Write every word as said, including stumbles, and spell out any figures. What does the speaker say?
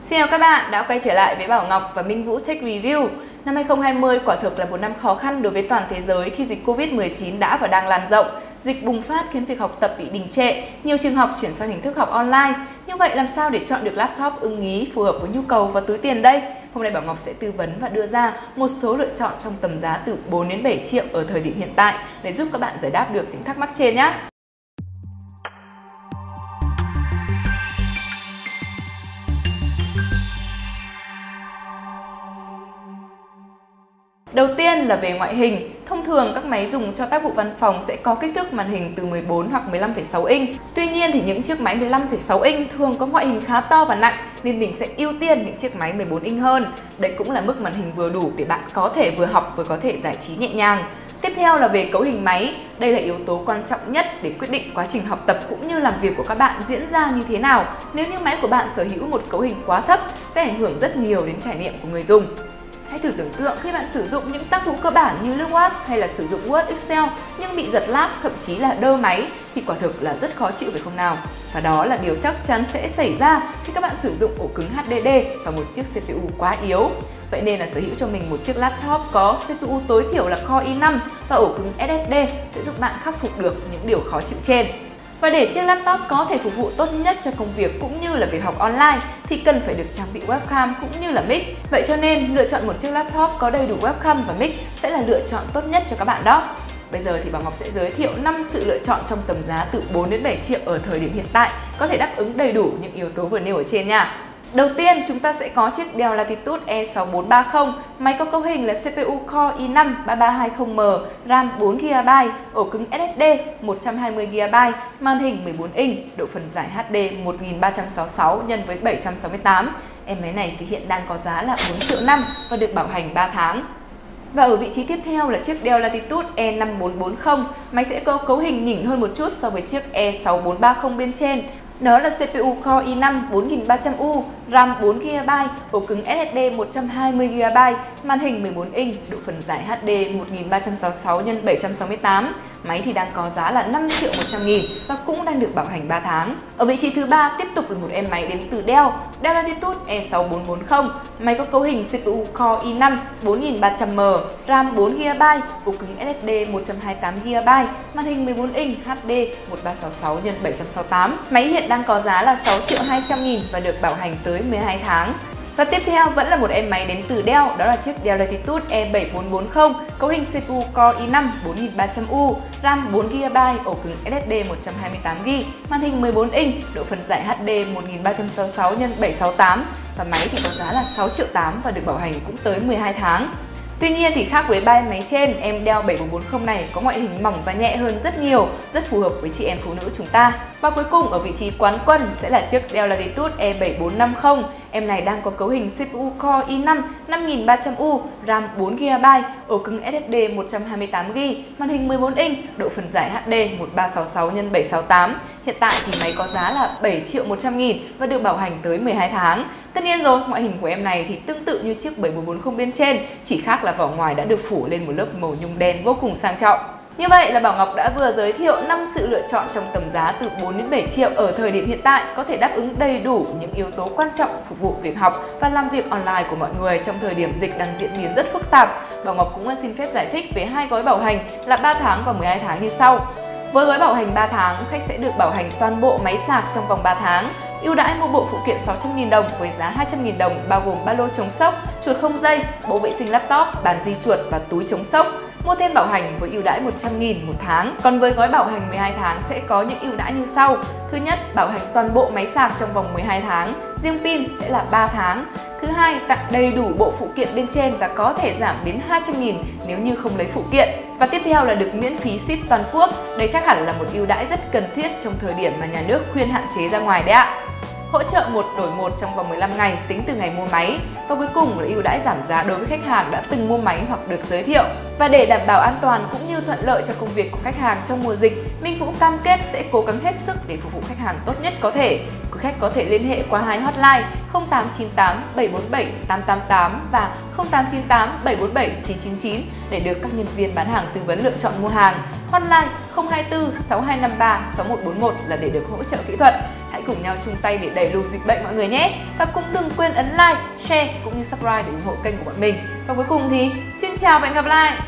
Xin chào các bạn đã quay trở lại với Bảo Ngọc và Minh Vũ Tech Review. Năm hai không hai không quả thực là một năm khó khăn đối với toàn thế giới khi dịch Covid mười chín đã và đang lan rộng. Dịch bùng phát khiến việc học tập bị đình trệ, nhiều trường học chuyển sang hình thức học online. Như vậy làm sao để chọn được laptop ưng ý phù hợp với nhu cầu và túi tiền đây? Hôm nay Bảo Ngọc sẽ tư vấn và đưa ra một số lựa chọn trong tầm giá từ bốn đến bảy triệu ở thời điểm hiện tại để giúp các bạn giải đáp được những thắc mắc trên nhé. Đầu tiên là về ngoại hình. Thông thường các máy dùng cho tác vụ văn phòng sẽ có kích thước màn hình từ mười bốn hoặc mười lăm phẩy sáu inch. Tuy nhiên thì những chiếc máy mười lăm phẩy sáu inch thường có ngoại hình khá to và nặng nên mình sẽ ưu tiên những chiếc máy mười bốn inch hơn. Đây cũng là mức màn hình vừa đủ để bạn có thể vừa học vừa có thể giải trí nhẹ nhàng. Tiếp theo là về cấu hình máy. Đây là yếu tố quan trọng nhất để quyết định quá trình học tập cũng như làm việc của các bạn diễn ra như thế nào. Nếu như máy của bạn sở hữu một cấu hình quá thấp sẽ ảnh hưởng rất nhiều đến trải nghiệm của người dùng. Hãy thử tưởng tượng khi bạn sử dụng những tác vụ cơ bản như lướt web hay là sử dụng Word, Excel nhưng bị giật lag, thậm chí là đơ máy thì quả thực là rất khó chịu phải không nào? Và đó là điều chắc chắn sẽ xảy ra khi các bạn sử dụng ổ cứng hát đê đê và một chiếc xê pê u quá yếu. Vậy nên là sở hữu cho mình một chiếc laptop có xê pê u tối thiểu là Core i năm và ổ cứng ét ét đê sẽ giúp bạn khắc phục được những điều khó chịu trên. Và để chiếc laptop có thể phục vụ tốt nhất cho công việc cũng như là việc học online thì cần phải được trang bị webcam cũng như là mic. Vậy cho nên lựa chọn một chiếc laptop có đầy đủ webcam và mic sẽ là lựa chọn tốt nhất cho các bạn đó. Bây giờ thì Bảo Ngọc sẽ giới thiệu năm sự lựa chọn trong tầm giá từ bốn đến bảy triệu ở thời điểm hiện tại có thể đáp ứng đầy đủ những yếu tố vừa nêu ở trên nha. Đầu tiên chúng ta sẽ có chiếc Dell Latitude E sáu bốn ba không. Máy có cấu hình là xê pê u Core i năm ba ba hai không M, RAM bốn gi ga bai, ổ cứng ét ét đê một trăm hai mươi gi ga bai, màn hình mười bốn inch, độ phân giải hát đê một nghìn ba trăm sáu mươi sáu nhân với bảy trăm sáu mươi tám. Em máy này thì hiện đang có giá là bốn triệu năm và được bảo hành ba tháng. Và ở vị trí tiếp theo là chiếc Dell Latitude E năm bốn bốn không. Máy sẽ có cấu hình nhỉnh hơn một chút so với chiếc E sáu bốn ba không bên trên. Đó là xê pê u Core i năm bốn nghìn ba trăm U, RAM bốn gi ga bai, ổ cứng ét ét đê một trăm hai mươi gi ga bai, màn hình mười bốn inch, độ phân giải hát đê một nghìn ba trăm sáu mươi sáu nhân bảy trăm sáu mươi tám. Máy thì đang có giá là năm triệu một trăm nghìn và cũng đang được bảo hành ba tháng. Ở vị trí thứ ba tiếp tục là một em máy đến từ Dell, Dell Latitude E sáu bốn bốn không. Máy có cấu hình xê pê u Core i năm bốn nghìn ba trăm M, RAM bốn gi ga bai, ổ cứng ét ét đê một trăm hai mươi tám gi ga bai, màn hình mười bốn inch hát đê một nghìn ba trăm sáu mươi sáu nhân bảy trăm sáu mươi tám. Máy hiện đang có giá là sáu triệu hai trăm nghìn và được bảo hành tới mười hai tháng. Và tiếp theo vẫn là một em máy đến từ Dell, đó là chiếc Dell Latitude E bảy bốn bốn không, cấu hình xê pê u Core i năm bốn nghìn ba trăm U, RAM bốn gi ga bai, ổ cứng ét ét đê một trăm hai mươi tám gi ga bai, màn hình mười bốn inch, độ phân giải hát đê một nghìn ba trăm sáu mươi sáu nhân bảy trăm sáu mươi tám và máy thì có giá là sáu triệu tám và được bảo hành cũng tới mười hai tháng. Tuy nhiên thì khác với ba em máy trên, em Dell bảy bốn bốn không này có ngoại hình mỏng và nhẹ hơn rất nhiều, rất phù hợp với chị em phụ nữ chúng ta. Và cuối cùng ở vị trí quán quân sẽ là chiếc Dell Latitude E bảy bốn năm không. Em này đang có cấu hình xê pê u Core i năm năm nghìn ba trăm U, RAM bốn gi ga bai, ổ cứng ét ét đê một trăm hai mươi tám gi ga bai, màn hình mười bốn inch, độ phân giải hát đê một nghìn ba trăm sáu mươi sáu nhân bảy trăm sáu mươi tám. Hiện tại thì máy có giá là bảy triệu một trăm nghìn và được bảo hành tới mười hai tháng. Tất nhiên rồi, ngoại hình của em này thì tương tự như chiếc bảy bốn bốn không bên trên, chỉ khác là vỏ ngoài đã được phủ lên một lớp màu nhung đen vô cùng sang trọng. Như vậy là Bảo Ngọc đã vừa giới thiệu năm sự lựa chọn trong tầm giá từ bốn đến bảy triệu ở thời điểm hiện tại có thể đáp ứng đầy đủ những yếu tố quan trọng phục vụ việc học và làm việc online của mọi người trong thời điểm dịch đang diễn biến rất phức tạp. Bảo Ngọc cũng xin phép giải thích về hai gói bảo hành là ba tháng và mười hai tháng như sau. Với gói bảo hành ba tháng, khách sẽ được bảo hành toàn bộ máy sạc trong vòng ba tháng. Ưu đãi mua bộ phụ kiện sáu trăm nghìn đồng với giá hai trăm nghìn đồng bao gồm ba lô chống sốc, chuột không dây, bộ vệ sinh laptop, bàn di chuột và túi chống sốc. Mua thêm bảo hành với ưu đãi một trăm nghìn một tháng. Còn với gói bảo hành mười hai tháng sẽ có những ưu đãi như sau. Thứ nhất, bảo hành toàn bộ máy sạc trong vòng mười hai tháng, riêng pin sẽ là ba tháng. Thứ hai, tặng đầy đủ bộ phụ kiện bên trên và có thể giảm đến hai trăm nghìn nếu như không lấy phụ kiện. Và tiếp theo là được miễn phí ship toàn quốc. Đây chắc hẳn là một ưu đãi rất cần thiết trong thời điểm mà nhà nước khuyên hạn chế ra ngoài đấy ạ. Hỗ trợ một đổi một trong vòng mười lăm ngày tính từ ngày mua máy. Và cuối cùng là ưu đãi giảm giá đối với khách hàng đã từng mua máy hoặc được giới thiệu. Và để đảm bảo an toàn cũng như thuận lợi cho công việc của khách hàng trong mùa dịch, Minh Vũ cam kết sẽ cố gắng hết sức để phục vụ khách hàng tốt nhất có thể. Quý khách có thể liên hệ qua hai hotline không tám chín tám bảy bốn bảy tám tám tám và không tám chín tám bảy bốn bảy chín chín chín để được các nhân viên bán hàng tư vấn lựa chọn mua hàng. Hotline không hai tư sáu hai năm ba sáu một bốn một là để được hỗ trợ kỹ thuật. hãy cùng nhau chung tay để đẩy lùi dịch bệnh mọi người nhé. Và cũng đừng quên ấn like, share cũng như subscribe để ủng hộ kênh của bọn mình. Và cuối cùng thì xin chào và hẹn gặp lại.